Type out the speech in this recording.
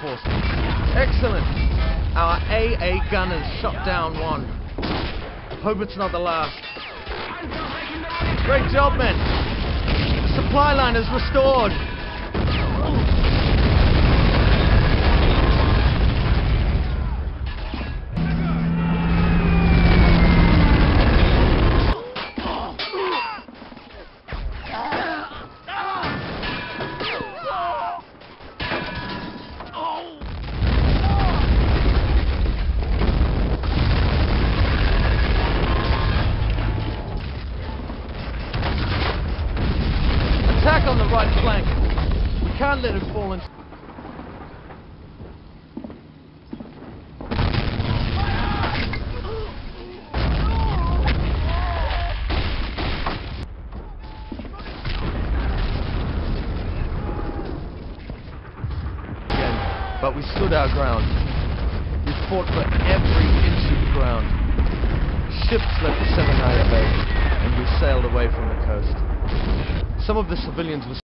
reinforcements. Excellent! Our AA gunners shot down one. Hope it's not the last. Great job, men! The supply line is restored! Attack on the right flank. We can't let him fall in. Again, but we stood our ground. We fought for every inch of ground. Ships left the Seminaya Bay, and we sailed away from the coast. Some of the civilians were